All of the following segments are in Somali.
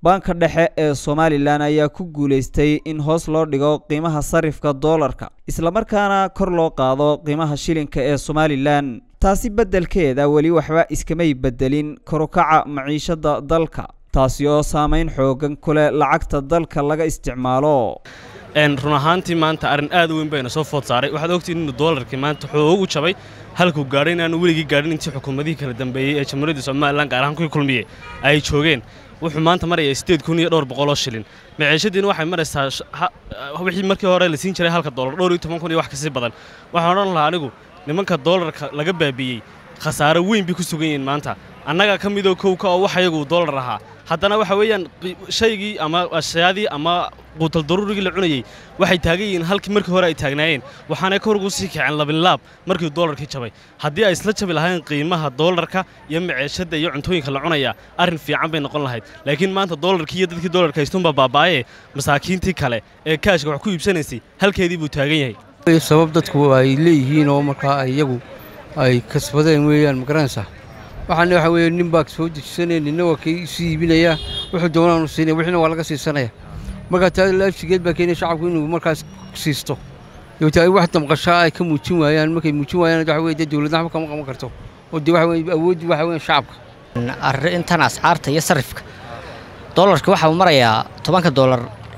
Banka dhexe ee Somaliland ayaa ku guuleystay in hoos loo dhigo qiimaha sarifka doolarka isla markaana kor loo qaado qiimaha shilinka ee Somaliland taasi bedelkeeda wali waxba iskamay bedelin kor u kaca maciishada dalka taasi oo saameyn xoogan ku leh lacagta dalka laga isticmaalo run ahaantii maanta arin aad u weyn bayna soo food saaray waxaad ogtiin in doolarkii maanta xoog u jabay halku gaadhay inaan weligii gaadhin intii xukuumadii kala dambeeyay ee Jamhuuriyadda Somaliland gaar ahaan ku kulmiyay ay joogeen wuxuu maanta maraya 8,200 shilin maciishadiina waxay maraysaa wixii markii hore la siin jiray halka doolar 12,000 wax ka sii badan waxaan oran lahaa anigu nimanka doolarka laga baabiyay khasaare weyn bi ku sugan yihiin maanta annaga ka mid oo kowka oo wax ayagu doolar ahaa haddana waxa weeyaan shaygii ama ashyaadii ama quutal daruurigii la cunayay waxay taagan yihiin halkii markii hore ay taagnaayeen waxaana kor ugu sii kicin labin laab markii doolarkii jabay haddii ay isla jabi lahayn qiimaha doolarka iyo maciishada iyo cuntooyinka la cunaya arrin fiican bay noqon lahayd laakiin maanta doolarkii iyo dadkii doolarka haystunba baabaaye masaakiintii kale ee kaashka wax ku iibsanaysay halkeedii buu taagan yahay sabab dadku ay leeyihiin oo markaa iyagu ay kasbadeen weeyaan ma garanaysaa waxaan waxa weeye nin baa soo dejisanay ninna waa kii sii iibinaya wuxuu doonaan siinay wixina waa laga siisanaya marka taa laafsigeed baa keenay shacabku inuu markaas siisto iyo taa wax damqasho ay ka muujin waayaan markay muujin waayaan waxa weeye dawladda waxba kama qaban karto oo waxa weeye awood waxa weeye shacabka arrintan ascaarta iyo sarifka doolarka waxa uu marayaa $10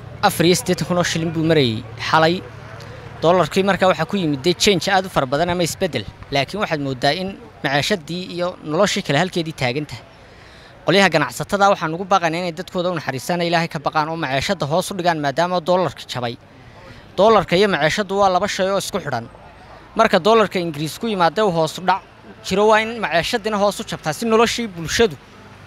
4.8 shilin buu marayay xalay doolarkii markaa waxa ku yimid change aad u far badan ama isbedel laakiin waxaad moodaa in maciishadii iyo noloshii kale halkeedii taagan tahay qoliyaha ganacsatada waxaan ugu baaqaynaa inay dadkooda u naxariistaan Ilaahay ka baqaan oo maciishada hoos u dhigaan maadaama doolarka jabay doolarka iyo maciishadu waa laba shay oo isku xidhan marka doolarka Ingiriis ku yimaado hoos u dhac jiro waa in maciishadina hoos u jabtaa si noloshii bulshadu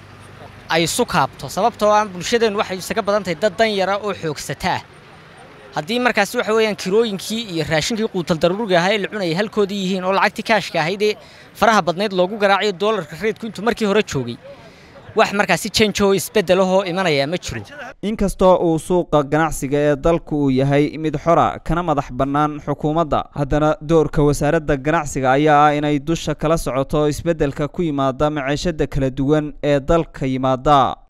ay isu kaabto sababtoo ah bulshadeen waxay isaga badan tahay dad dan yara oo xoogsataa haddii markaas waxa weeyaan kirooyinkii iyo raashinkii quutal daruuriga ahaa ee la cunayay halkoodii yihiin oo lacagtii kaashka ahayd ee faraha badneed loogu garaaciyo doolarka reedku intuu markii hore joogay wax markaas si change oo isbedel oo imanaya ma jiro inkastoo uu suuqa ganacsiga ee dalku uu yahay mid xora kana madax bannaan xukuumadda haddana doorka wasaaradda ganacsiga ayaa ah inay dusha kala socoto isbedelka ku yimaada maciishada kala duwan ee dalka yimaada